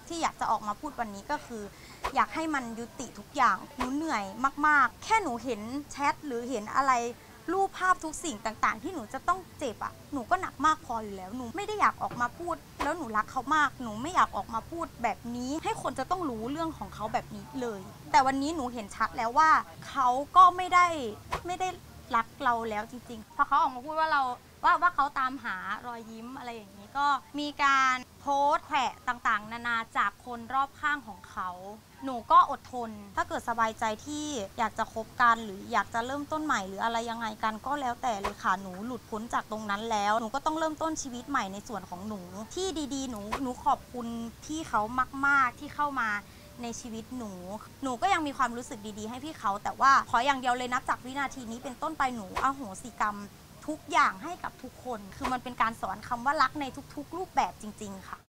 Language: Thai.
ที่อยากจะออกมาพูดวันนี้ก็คืออยากให้มันยุติทุกอย่างหนูเหนื่อยมากๆแค่หนูเห็นแชทหรือเห็นอะไรรูปภาพทุกสิ่งต่างๆที่หนูจะต้องเจ็บอ่ะหนูก็หนักมากพออยู่แล้วหนูไม่ได้อยากออกมาพูดแล้วหนูรักเขามากหนูไม่อยากออกมาพูดแบบนี้ให้คนจะต้องรู้เรื่องของเขาแบบนี้เลยแต่วันนี้หนูเห็นชัดแล้วว่าเขาก็ไม่ได้รักเราแล้วจริงๆพอเขาออกมาพูดว่าว่าเขาตามหารอยยิ้มอะไรอย่างนี้ก็มีการโพสต์แขวะต่างๆนานาจากคนรอบข้างของเขาหนูก็อดทนถ้าเกิดสบายใจที่อยากจะคบกันหรืออยากจะเริ่มต้นใหม่หรืออะไรยังไงกันก็แล้วแต่เลยค่ะหนูหลุดพ้นจากตรงนั้นแล้วหนูก็ต้องเริ่มต้นชีวิตใหม่ในส่วนของหนูที่ดีๆหนูขอบคุณพี่เขามากๆที่เข้ามาในชีวิตหนูก็ยังมีความรู้สึกดีๆให้พี่เขาแต่ว่าขออย่างเดียวเลยนับจากวินาทีนี้เป็นต้นไปหนูอโหสิกรรมทุกอย่างให้กับทุกคนคือมันเป็นการสอนคำว่ารักในทุกๆรูปแบบจริงๆค่ะ